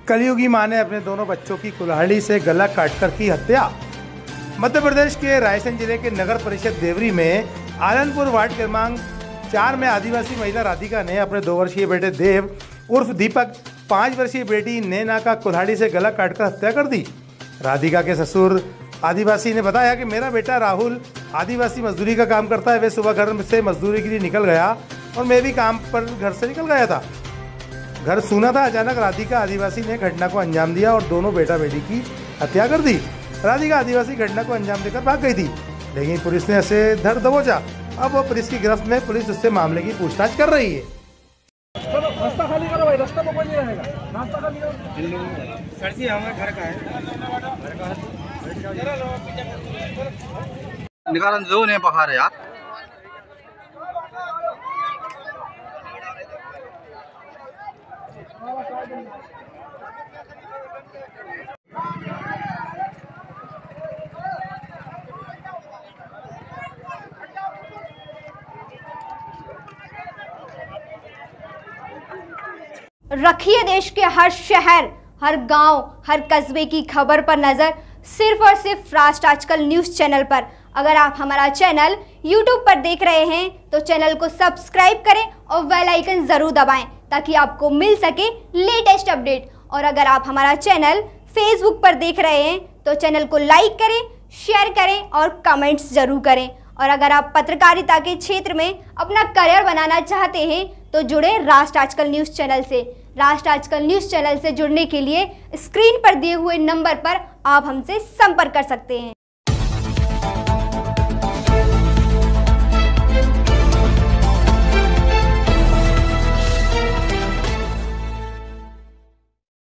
कलयुगी मां ने अपने दोनों बच्चों की कुल्हाड़ी से गला काटकर की हत्या। मध्य प्रदेश के रायसेन जिले के नगर परिषद देवरी में आलनपुर वार्ड क्रमांक 4 में आदिवासी महिला राधिका ने अपने 2 वर्षीय बेटे देव उर्फ दीपक, 5 वर्षीय बेटी नैना का कुल्हाड़ी से गला काटकर हत्या कर दी। राधिका के ससुर आदिवासी ने बताया कि मेरा बेटा राहुल आदिवासी मजदूरी का काम करता है। वे सुबह घर से मजदूरी के लिए निकल गया और मैं भी काम पर घर से निकल गया था। घर सूना था। अचानक राधिका आदिवासी ने घटना को अंजाम दिया और दोनों बेटा बेटी की हत्या कर दी। राधिका आदिवासी घटना को अंजाम देकर भाग गई थी, लेकिन पुलिस ने उसे धर दबोचा। अब वो पुलिस की गिरफ्त में, पुलिस उससे मामले की पूछताछ कर रही है। रास्ता खाली करो भाई, रास्ता पकड़ नहीं रहेगा। रास्ता खाली करो। सर जी हमारे घर का है। निकालन जो नहीं पका रहे यार। रखिए देश के हर शहर, हर गांव, हर कस्बे की खबर पर नजर, सिर्फ और सिर्फ राष्ट्र आजकल न्यूज चैनल पर। अगर आप हमारा चैनल YouTube पर देख रहे हैं तो चैनल को सब्सक्राइब करें और बेल आइकन जरूर दबाएं ताकि आपको मिल सके लेटेस्ट अपडेट। और अगर आप हमारा चैनल Facebook पर देख रहे हैं तो चैनल को लाइक करें, शेयर करें और कमेंट्स जरूर करें। और अगर आप पत्रकारिता के क्षेत्र में अपना करियर बनाना चाहते हैं तो जुड़े राष्ट्र आजकल न्यूज़ चैनल से। राष्ट्र आजकल न्यूज़ चैनल से जुड़ने के लिए स्क्रीन पर दिए हुए नंबर पर आप हमसे संपर्क कर सकते हैं।